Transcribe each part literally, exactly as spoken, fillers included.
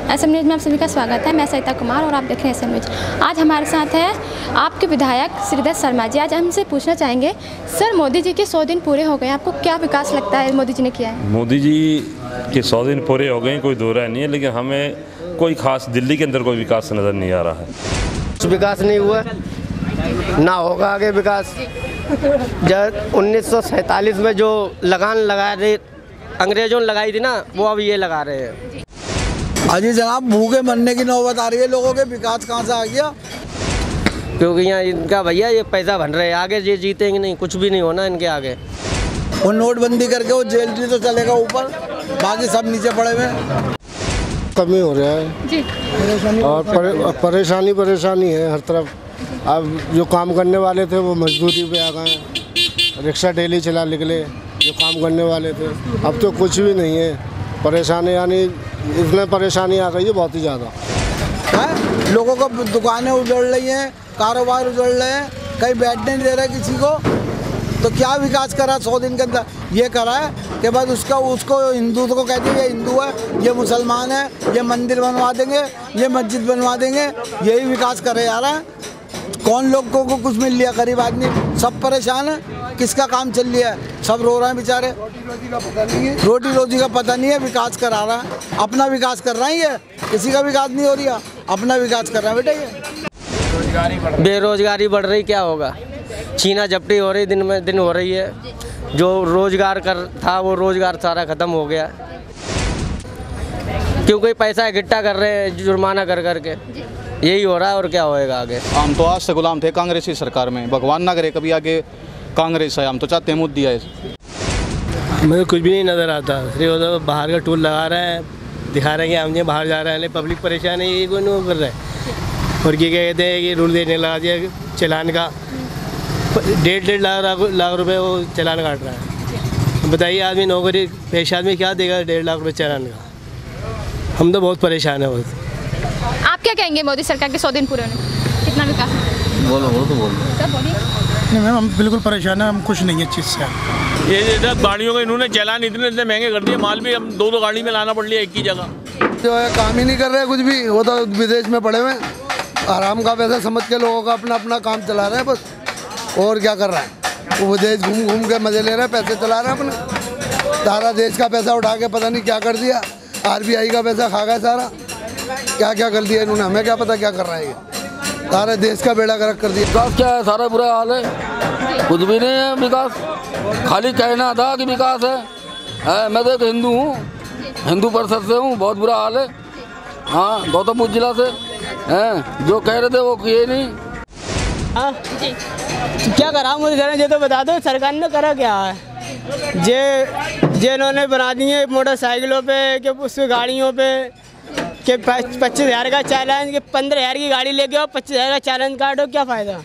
S M news में आप सभी का स्वागत है। मैं सरिता कुमार और आप देख रहे हैं एस एम न्यूज़। आज हमारे साथ है आपके विधायक श्रीधर शर्मा जी। आज हमसे पूछना चाहेंगे, सर मोदी जी के सौ दिन पूरे हो गए, आपको क्या विकास लगता है मोदी जी ने किया है? मोदी जी के सौ दिन पूरे हो गए, कोई दो राय नहीं है, लेकिन हमें कोई खास दिल्ली के अंदर कोई विकास नज़र नहीं आ रहा है। विकास नहीं हुआ, ना होगा आगे विकास। जब उन्नीस सौ सैंतालीस में जो लगान लगा रहे अंग्रेजों ने लगाई थी ना, वो अब ये लगा रहे हैं। अजी जनाब, भूखे मरने की नौबत आ रही है लोगों के। विकास कहाँ से आ गया? क्योंकि यहाँ इनका भैया ये पैसा बन रहे हैं, आगे ये जीतेंगे नहीं, कुछ भी नहीं होना इनके आगे। वो नोटबंदी करके वो जेल भी तो चलेगा ऊपर, बाकी सब नीचे पड़े हुए। कमी हो रहा है जी। और परे, परेशानी परेशानी है हर तरफ। अब जो काम करने वाले थे वो मजदूरी पे आ गए, रिक्शा डेली चला निकले जो काम करने वाले थे। अब तो कुछ भी नहीं है, परेशानी यानी इसमें परेशानी आ गई है बहुत ही ज़्यादा है। लोगों को दुकानें उजड़ रही हैं, कारोबार उजड़ रहे हैं, कहीं बैठने नहीं दे रहे किसी को। तो क्या विकास करा सौ दिन के अंदर? ये करा है कि बस उसका उसको हिंदू को कहते हैं ये हिंदू है, ये मुसलमान है, ये मंदिर बनवा देंगे, ये मस्जिद बनवा देंगे, यही विकास करे जा रहा है। कौन लोगों को कुछ मिल लिया? गरीब आदमी सब परेशान है। किसका काम चल रहा है? सब रो रहे हैं बेचारे। रोटी रोजी का पता नहीं है। विकास करा रहा है, अपना विकास कर रहा है, ये किसी का विकास नहीं हो रहा, अपना विकास कर रहा है बेटा। ये बेरोजगारी बढ़ रही, क्या होगा? छीना झपटी हो रही, दिन में दिन हो रही है। जो रोजगार कर था वो रोजगार सारा खत्म हो गया, क्योंकि पैसा इकट्ठा कर रहे हैं जुर्माना कर करके। यही हो रहा है और क्या होएगा आगे। हम तो आज से गुलाम थे कांग्रेस की सरकार में, भगवान ना करे कभी आगे कांग्रेस है। हम तो चाहते हैं मोदी आए। मुझे कुछ भी नहीं नज़र आता। सिर्फ बाहर का टूल लगा रहे हैं, दिखा रहे हैं कि हम ये बाहर जा रहे हैं, पब्लिक परेशान है, ये कोई नहीं कर रहा है। और ये क्या कहते हैं कि रूल देने लगा दिया चलान का, डेढ़ डेढ़ लाख लाख रुपए वो चलान काट रहा है। बताइए आदमी नौकरी पेश आदमी क्या देगा डेढ़ लाख रुपये चलान का? हम तो बहुत परेशान है। बहुत आप क्या कहेंगे मोदी सरकार के सौ दिन पूरे होने, कितना विकास? बोलो बोलो तो बोलो। नहीं मैम, हम बिल्कुल परेशान हैं, हम खुश नहीं है इस चीज़ से। ये जैसे गाड़ियों का इन्होंने चलान इतने इतने महंगे कर दिए, माल भी हम दो दो गाड़ी में लाना पड़ लिया एक ही जगह। जो है काम ही नहीं कर रहे कुछ भी, वो तो विदेश में पड़े हुए आराम का पैसा समझ के लोगों का अपना अपना काम चला रहे हैं बस। और क्या कर रहा है वो? विदेश घूम घूम के मजे ले रहे हैं, पैसे चला रहे हैं अपने। सारा देश का पैसा उठा के पता नहीं क्या कर दिया, आर बी आई का पैसा खा गया सारा। क्या क्या कर दिया इन्होंने, हमें क्या पता क्या कर रहा है ये। सारे देश का बेड़ा गर्क कर दिया। विकास क्या है? सारा बुरा हाल है, कुछ भी नहीं है विकास। खाली कहना था कि विकास है, है? मैं तो एक हिंदू हूँ, हिंदू परिषद से हूँ, बहुत बुरा हाल है। हाँ, गौतम बुद्ध जिला से हैं, जो कह रहे थे वो किए नहीं। हाँ क्या करा मुझे जरा ये तो बता दो, सरकार ने करा क्या है? जे जे इन्होंने बना दिए मोटरसाइकिलों पे कि उस गाड़ियों पे कि पच्चीस हज़ार का चालान, कि पंद्रह हज़ार की गाड़ी लेके आओ, पच्चीस हज़ार का चालान काटो, क्या फ़ायदा?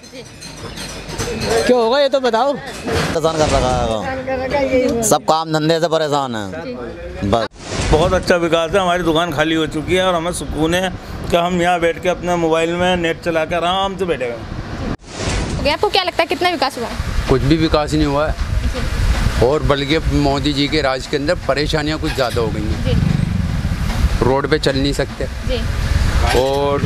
क्यों होगा ये तो बताओ। परेशान कर रखा है, सब काम धंधे से परेशान है बस। बहुत अच्छा विकास है, हमारी दुकान खाली हो चुकी है और हमें सुकून है कि हम यहाँ बैठ के अपने मोबाइल में नेट चला के आराम से बैठे हुए। आपको क्या लगता है कितना विकास हुआ? कुछ भी विकास नहीं हुआ है, और बल्कि मोदी जी के राज के अंदर परेशानियाँ कुछ ज़्यादा हो गई हैं। रोड पे चल नहीं सकते जी। और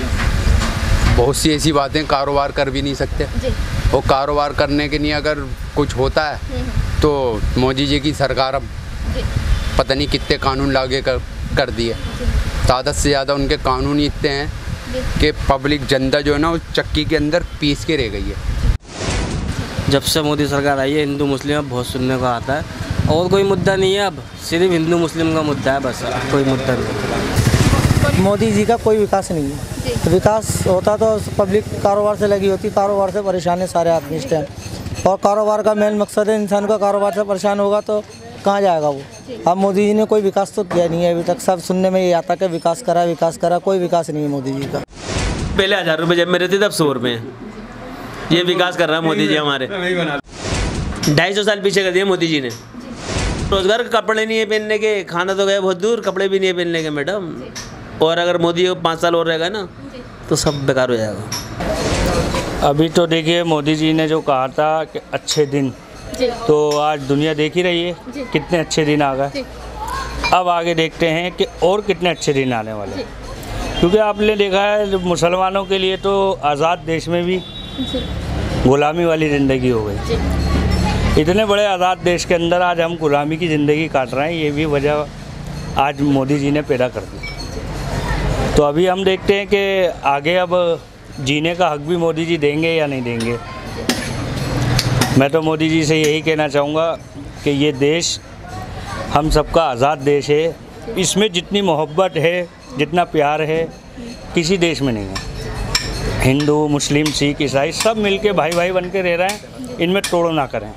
बहुत सी ऐसी बातें, कारोबार कर भी नहीं सकते जी। और कारोबार करने के लिए अगर कुछ होता है तो मोदी जी की सरकार अब पता नहीं कितने कानून लागू कर कर दिए। ज़्यादा से ज़्यादा उनके कानून इतने हैं कि पब्लिक जनता जो है ना उस चक्की के अंदर पीस के रह गई है। जब से मोदी सरकार आई है, हिंदू मुस्लिम अब बहुत सुनने को आता है, और कोई मुद्दा नहीं है, अब सिर्फ हिंदू मुस्लिम का मुद्दा है बस, कोई मुद्दा नहीं। मोदी जी का कोई विकास नहीं है। विकास होता तो पब्लिक कारोबार से लगी होती, कारोबार से परेशान है सारे आदमी इस टाइम। और कारोबार का मेन मकसद है, इंसान का कारोबार से परेशान होगा तो कहाँ जाएगा वो? अब मोदी जी ने कोई विकास तो किया नहीं है अभी तक। सब सुनने में ये आता कि विकास करा विकास करा, कोई विकास नहीं है मोदी जी का। पहले हज़ार रुपये जब मेरे थे तब सौ रुपये, ये विकास कर रहा है मोदी जी हमारे। ढाई सौ साल पीछे कर दिए मोदी जी ने। रोजगार के कपड़े नहीं है पहनने के, खाना तो गए बहुत दूर, कपड़े भी नहीं है पहनने के मैडम। और अगर मोदी पाँच साल और रहेगा ना तो सब बेकार हो जाएगा। अभी तो देखिए मोदी जी ने जो कहा था कि अच्छे दिन, तो आज दुनिया देख ही रही है कितने अच्छे दिन आ गए। अब आगे देखते हैं कि और कितने अच्छे दिन आने वाले हैं, क्योंकि आपने देखा है मुसलमानों के लिए तो आज़ाद देश में भी गुलामी वाली ज़िंदगी हो गई। इतने बड़े आज़ाद देश के अंदर आज हम गुलामी की ज़िंदगी काट रहे हैं, ये भी वजह आज मोदी जी ने पैदा कर दी। तो अभी हम देखते हैं कि आगे अब जीने का हक भी मोदी जी देंगे या नहीं देंगे। मैं तो मोदी जी से यही कहना चाहूँगा कि ये देश हम सबका आज़ाद देश है, इसमें जितनी मोहब्बत है, जितना प्यार है, किसी देश में नहीं है। हिंदू, मुस्लिम, सिख, ईसाई सब मिलके भाई भाई बन के रह रहे हैं, इनमें तोड़ ना करें।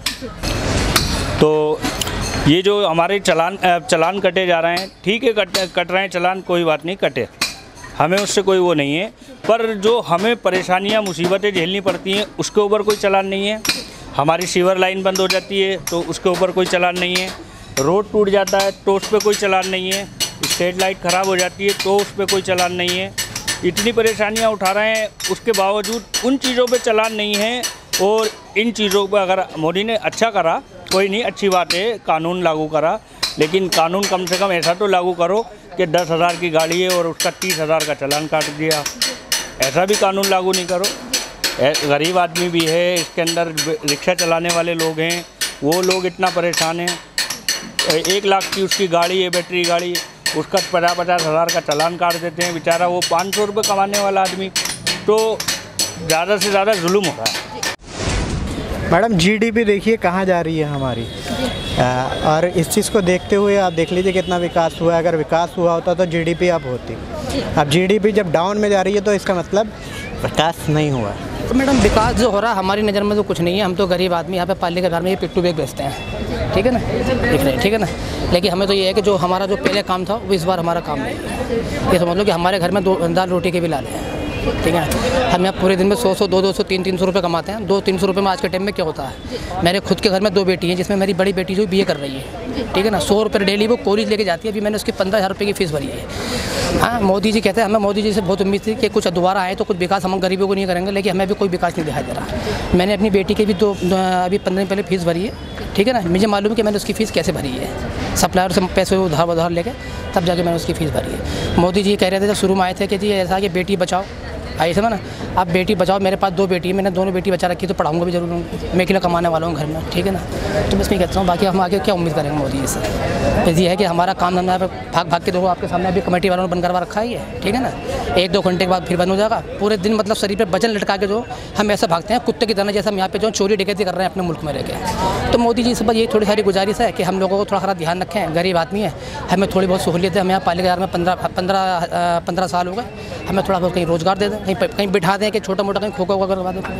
तो ये जो हमारे चलान चलान कटे जा रहे हैं, ठीक है, कट कट रहे हैं चलान, कोई बात नहीं, कटे, हमें उससे कोई वो नहीं है। पर जो हमें परेशानियां, मुसीबतें झेलनी पड़ती हैं, उसके ऊपर कोई चलान नहीं है। हमारी सीवर लाइन बंद हो जाती है तो उसके ऊपर कोई चलान नहीं है। रोड टूट जाता है तो उस पर कोई चलान नहीं है। स्ट्रीट लाइट ख़राब हो जाती है तो उस पर कोई चलान नहीं है। इतनी परेशानियां उठा रहे हैं, उसके बावजूद उन चीज़ों पे चलान नहीं है। और इन चीज़ों पर अगर मोदी ने अच्छा करा, कोई नहीं, अच्छी बात है, कानून लागू करा, लेकिन कानून कम से कम ऐसा तो लागू करो कि दस हज़ार की गाड़ी है और उसका तीस हज़ार का चलान काट दिया, ऐसा भी कानून लागू नहीं करो। गरीब आदमी भी है इसके अंदर, रिक्शा चलाने वाले लोग हैं, वो लोग इतना परेशान हैं। एक लाख की उसकी गाड़ी है, बैटरी गाड़ी, उसका पचास पचास हज़ार का चालान काट देते हैं बेचारा, वो पाँच सौ रुपये कमाने वाला आदमी। तो ज़्यादा से ज़्यादा जुल्म हो रहा है। मैडम जीडीपी देखिए कहाँ जा रही है हमारी, आ, और इस चीज़ को देखते हुए आप देख लीजिए कितना विकास हुआ है। अगर विकास हुआ होता तो जीडीपी अब होती। अब जीडीपी जब डाउन में जा रही है तो इसका मतलब विकास नहीं हुआ। तो मैडम विकास जो हो रहा है हमारी नज़र में तो कुछ नहीं है। हम तो गरीब आदमी यहाँ पे पाले के घर में ये पिट्टू बैग बेचते हैं, ठीक है ना, देख रहे हैं, ठीक है ना। लेकिन हमें तो ये है कि जो हमारा जो पहले काम था वो इस बार हमारा काम नहीं है। ये समझ लो कि हमारे घर में दो दाल रोटी के भी लाले हैं, ठीक है ना। हम यहाँ पूरे दिन में सौ सौ दो दो सौ तीन तीन सौ रुपये कमाते हैं। दो तीन सौ रुपये में आज के टाइम में क्या होता है। मेरे खुद के घर में दो बेटी हैं, जिसमें मेरी बड़ी बेटी जो बीए कर रही है, ठीक है ना। सौ रुपये डेली वो कॉलेज लेके जाती है। अभी मैंने उसकी पंद्रह हज़ार रुपये की फीस भरी है। हाँ, मोदी जी कहते हैं, हमें मोदी जी से बहुत उम्मीद थी कि कुछ दोबारा आए तो कुछ विकास हम गरीबों को नहीं करेंगे, लेकिन हमें भी कोई विकास नहीं दिखाई दे रहा। मैंने अपनी बेटी की भी तो अभी पंद्रह दिन पहले फीस भरी है, ठीक है ना। मुझे मालूम है कि मैंने उसकी फ़ीस कैसे भरी है, सप्लायर से पैसे उधार उधार लेके तब जाके मैंने उसकी फ़ीस भरी है। मोदी जी कह रहे थे जब शुरू में आए थे कि जी ऐसा कि बेटी बचाओ, आई समझ ना। अब बेटी बचाओ, मेरे पास दो बेटी है, मैंने दोनों बेटी बचा रखी, तो पढ़ाऊंगा भी जरूर, मैं अकेला कमाने वाला हूँ घर में, ठीक है ना। तो बस मैं कहता हूँ, बाकी हम आगे क्या उम्मीद करेंगे मोदी जी से। बस ये है कि हमारा काम धंधा भाग भाग के देखो, आपके सामने अभी कमेटी वालों ने बंद करवा रखा है, ठीक है ना। एक दो घंटे के बाद फिर बंद हो जाएगा। पूरे दिन मतलब शरीर पे वजन लटका के जो हम ऐसा भागते हैं कुत्ते की तरह, जैसे हम यहाँ पे जो चोरी डकैती कर रहे हैं अपने मुल्क में रह के। तो मोदी जी से बस ये थोड़ी सारी गुजारिश है कि हम लोगों को थोड़ा सा ध्यान रखें। गरीब आदमी है, हमें थोड़ी बहुत सहूलियत है। हम यहाँ पालीगढ़ में पंद्रह पंद्रह पंद्रह साल हो गए, हमें थोड़ा बहुत कहीं रोज़गार दे दें, कहीं कहीं बिठा दें कि छोटा मोटा कहीं खोखा वोखा करवा दें।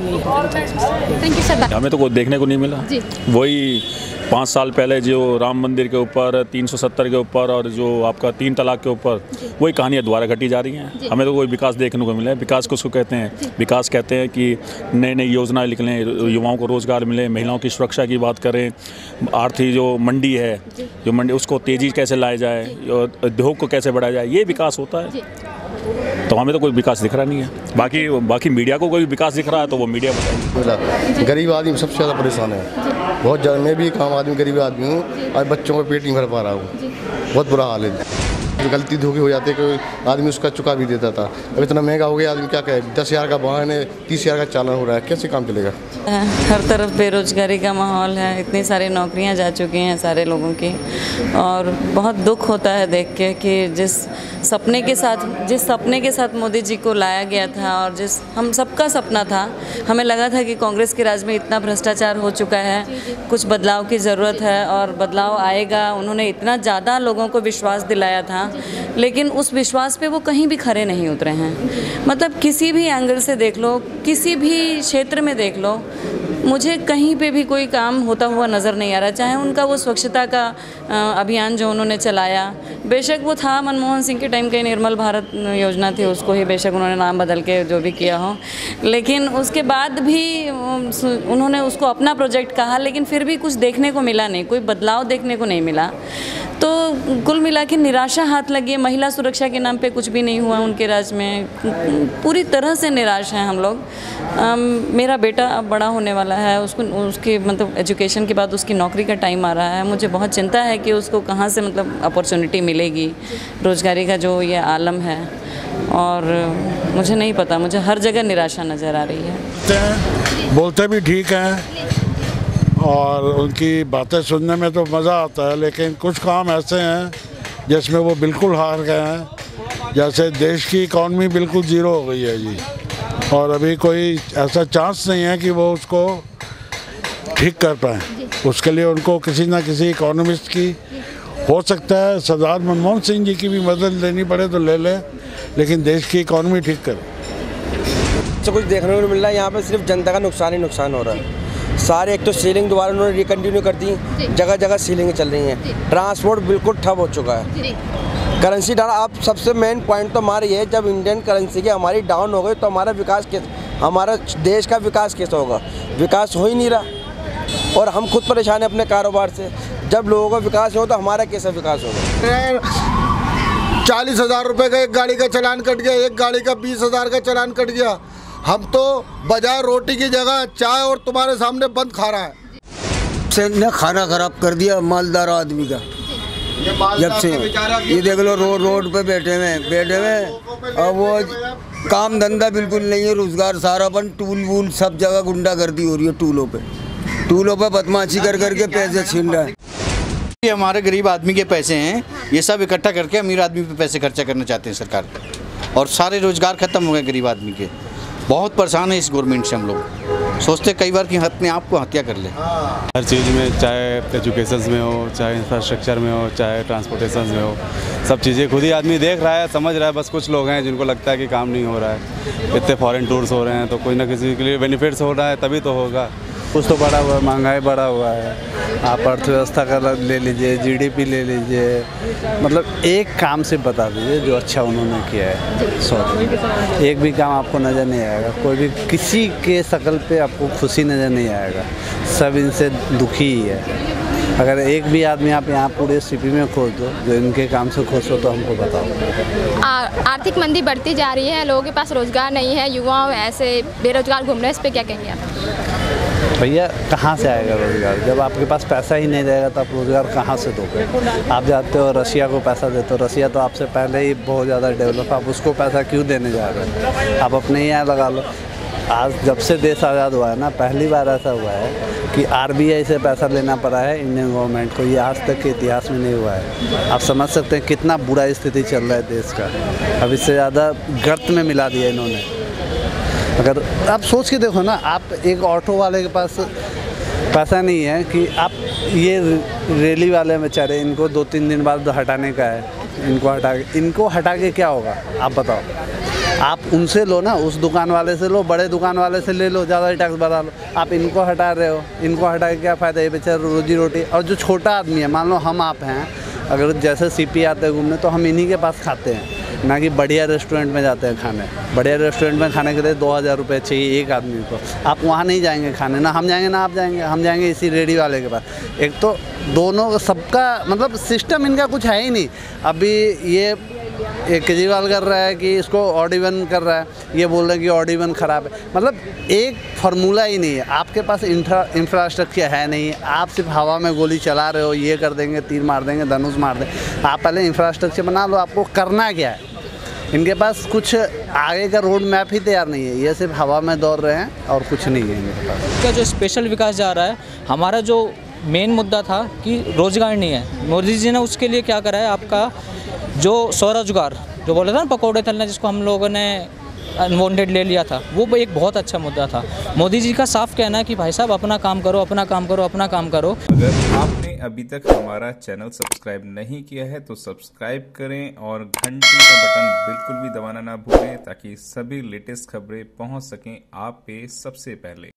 Thank you sir. हमें तो कुछ देखने को नहीं मिला। वही पाँच साल पहले जो राम मंदिर के ऊपर, तीन सौ सत्तर के ऊपर और जो आपका तीन तलाक के ऊपर, वही कहानियाँ दोबारा घटी जा रही हैं। हमें तो कोई विकास देखने को मिला है। विकास को उसको कहते हैं, विकास कहते हैं कि नई नई योजनाएं निकलें, युवाओं को रोज़गार मिले, महिलाओं की सुरक्षा की बात करें, आर्थिक जो मंडी है, जो मंडी उसको तेज़ी कैसे लाया जाए, उद्योग को कैसे बढ़ाया जाए, ये विकास होता है। तो हमें तो कोई विकास दिख रहा नहीं है। बाकी बाकी मीडिया को कोई विकास दिख रहा है तो वो मीडिया बताएगी। गरीब आदमी सबसे ज़्यादा परेशान है, बहुत ज़्यादा। मैं भी एक आम आदमी, गरीब आदमी हूँ और बच्चों का पेट नहीं भर पा रहा हूँ, बहुत बुरा हाल है। गलती धोखे हो जाते, कोई आदमी उसका चुका भी देता था। अब इतना महंगा हो गया, आदमी क्या कहे। दस हज़ार का वाहन है, तीस हज़ार का चालान हो रहा है, कैसे काम चलेगा। हर तरफ बेरोजगारी का माहौल है, इतनी सारी नौकरियां जा चुकी हैं सारे लोगों की, और बहुत दुख होता है देख के कि जिस सपने के साथ जिस सपने के साथ मोदी जी को लाया गया था और जिस हम सबका सपना था, हमें लगा था कि कांग्रेस के राज में इतना भ्रष्टाचार हो चुका है, कुछ बदलाव की ज़रूरत है और बदलाव आएगा। उन्होंने इतना ज़्यादा लोगों को विश्वास दिलाया था, लेकिन उस विश्वास पे वो कहीं भी खरे नहीं उतरे हैं। मतलब किसी भी एंगल से देख लो, किसी भी क्षेत्र में देख लो, मुझे कहीं पे भी कोई काम होता हुआ नज़र नहीं आ रहा। चाहे उनका वो स्वच्छता का अभियान जो उन्होंने चलाया, बेशक वो था मनमोहन सिंह के टाइम की निर्मल भारत योजना थी, उसको ही बेशक उन्होंने नाम बदल के जो भी किया हो, लेकिन उसके बाद भी उन्होंने उसको अपना प्रोजेक्ट कहा, लेकिन फिर भी कुछ देखने को मिला नहीं, कोई बदलाव देखने को नहीं मिला। तो कुल मिला के निराशा हाथ लगी है। महिला सुरक्षा के नाम पे कुछ भी नहीं हुआ उनके राज में, पूरी तरह से निराश हैं हम लोग। अम, मेरा बेटा अब बड़ा होने वाला है, उसको उसके मतलब एजुकेशन के बाद उसकी नौकरी का टाइम आ रहा है। मुझे बहुत चिंता है कि उसको कहाँ से मतलब अपॉर्चुनिटी मिलेगी, रोज़गारी का जो ये आलम है, और मुझे नहीं पता, मुझे हर जगह निराशा नज़र आ रही है। बोलते भी ठीक हैं और उनकी बातें सुनने में तो मज़ा आता है, लेकिन कुछ काम ऐसे हैं जिसमें वो बिल्कुल हार गए हैं। जैसे देश की इकॉनमी बिल्कुल ज़ीरो हो गई है जी, और अभी कोई ऐसा चांस नहीं है कि वो उसको ठीक कर पाएँ। उसके लिए उनको किसी ना किसी इकोनॉमिस्ट की, हो सकता है सरदार मनमोहन सिंह जी की भी मदद लेनी पड़े तो ले लें, लेकिन देश की इकॉनमी ठीक करें। तो कुछ देखने को नहीं मिल रहा है, यहाँ पे सिर्फ जनता का नुकसान ही नुकसान हो रहा है। सारे एक तो सीलिंग दोबारा उन्होंने रिकंटिन्यू कर दी, जगह जगह सीलिंग चल रही हैं, ट्रांसपोर्ट बिल्कुल ठप हो चुका है। करेंसी डाउन, आप सबसे मेन पॉइंट तो हमारा ये है, जब इंडियन करेंसी की हमारी डाउन हो गई तो हमारा विकास कैसे, हमारा देश का विकास कैसे होगा? विकास हो ही नहीं रहा, और हम खुद परेशान हैं अपने कारोबार से। जब लोगों का विकास हो तो हमारा कैसा विकास होगा? चालीस हजार रुपये का एक गाड़ी का चालान कट गया, एक गाड़ी का बीस हजार का चालान कट गया। हम तो बजाय रोटी की जगह चाय और तुम्हारे सामने बंद खा रहा है। ने खाना खराब कर दिया मालदार आदमी का। जब से ये देख लो, रोड रोड पे बैठे हुए बैठे हुए और वो काम धंधा बिल्कुल नहीं है, रोजगार सारा बंद, टूल वूल सब जगह गुंडागर्दी हो रही है। टूलों पे टूलों पे बदमाशी कर करके पैसे छीन रहा है। ये हमारे गरीब आदमी के पैसे हैं, ये सब इकट्ठा करके अमीर आदमी पे पैसे खर्चा करना चाहते हैं सरकार, और सारे रोजगार खत्म हो गए गरीब आदमी के। बहुत परेशान है इस गवर्नमेंट से हम लोग। सोचते कई बार कि अपने आप को हत्या कर ले। हर चीज़ में, चाहे एजुकेशन में हो, चाहे इंफ्रास्ट्रक्चर में हो, चाहे ट्रांसपोर्टेशन में हो, सब चीज़ें खुद ही आदमी देख रहा है, समझ रहा है। बस कुछ लोग हैं जिनको लगता है कि काम नहीं हो रहा है। इतने फॉरेन टूर्स हो रहे हैं तो कोई ना किसी के लिए बेनिफिट्स हो रहा है, तभी तो होगा। कुछ तो बढ़ा हुआ है, महंगाई बढ़ा हुआ है। आप अर्थव्यवस्था का ले लीजिए, जीडीपी ले लीजिए, मतलब एक काम से बता दीजिए जो अच्छा उन्होंने किया है। सॉरी, एक भी काम आपको नज़र नहीं आएगा, कोई भी किसी के शकल पे आपको खुशी नज़र नहीं आएगा, सब इनसे दुखी ही है। अगर एक भी आदमी आप यहाँ पूरे सीपी में खोज दो जो इनके काम से खुश हो तो हमको बताओ। आर्थिक मंदी बढ़ती जा रही है, लोगों के पास रोजगार नहीं है, युवा ऐसे बेरोजगार घूम रहे हैं, इस पर क्या कहेंगे आप? भैया कहाँ से आएगा रोज़गार? जब आपके पास पैसा ही नहीं रहेगा तो आप रोज़गार कहाँ से दोगे? आप जाते हो रशिया को पैसा देते हो, रशिया तो आपसे पहले ही बहुत ज़्यादा डेवलप, आप उसको पैसा क्यों देने जा रहे हैं? आप अपने ही यहाँ लगा लो। आज जब से देश आज़ाद हुआ है ना, पहली बार ऐसा हुआ है कि आरबीआई से पैसा लेना पड़ा है इंडियन गवर्नमेंट को। ये आज तक के इतिहास में नहीं हुआ है। आप समझ सकते हैं कितना बुरा स्थिति चल रहा है देश का। अब इससे ज़्यादा गर्त में मिला दिया इन्होंने। अगर आप सोच के देखो ना, आप एक ऑटो वाले के पास पैसा नहीं है कि आप ये रैली वाले बेचारे, इनको दो तीन दिन बाद हटाने का है, इनको हटा के इनको हटा के क्या होगा आप बताओ? आप उनसे लो ना, उस दुकान वाले से लो, बड़े दुकान वाले से ले लो, ज़्यादा टैक्स बढ़ा लो। आप इनको हटा रहे हो, इनको हटा के क्या फ़ायदा? ये बेचारे रोजी रोटी। और जो छोटा आदमी है, मान लो हम आप हैं, अगर जैसे सीपी आते हैं घूमने तो हम इन्हीं के पास खाते हैं, ना कि बढ़िया रेस्टोरेंट में जाते हैं खाने। बढ़िया रेस्टोरेंट में खाने के लिए दो हज़ार रुपये चाहिए एक आदमी को। आप वहाँ नहीं जाएंगे खाने, ना हम जाएंगे ना आप जाएंगे, हम जाएंगे इसी रेडी वाले के पास। एक तो दोनों सबका मतलब सिस्टम इनका कुछ है ही नहीं। अभी ये एक केजरीवाल कर रहा है कि इसको ऑड इवन कर रहा है, ये बोल रहे हैं कि ऑड इवन ख़राब है। मतलब एक फार्मूला ही नहीं है। आपके पास इंफ्रा इंफ्रास्ट्रक्चर है नहीं, आप सिर्फ हवा में गोली चला रहे हो, ये कर देंगे, तीर मार देंगे, धनुष मार देंगे। आप पहले इंफ्रास्ट्रक्चर बना लो, आपको करना क्या है। इनके पास कुछ आगे का रोड मैप ही तैयार नहीं है, ये सिर्फ हवा में दौड़ रहे हैं और कुछ नहीं है इनके पास। इसका जो स्पेशल विकास जा रहा है, हमारा जो मेन मुद्दा था कि रोज़गार नहीं है, मोदी जी ने उसके लिए क्या करा है, आपका जो स्वरोजगार जो बोला था ना, पकौड़े तलना, जिसको हम लोगों ने अनवांटेड ले लिया था, वो एक बहुत अच्छा मुद्दा था। मोदी जी का साफ कहना है कि भाई साहब अपना काम करो, अपना काम करो, अपना काम करो। अगर आपने अभी तक हमारा चैनल सब्सक्राइब नहीं किया है तो सब्सक्राइब करें और घंटी का बटन बिल्कुल भी दबाना ना भूलें, ताकि सभी लेटेस्ट खबरें पहुंच सकें आप पे सबसे पहले।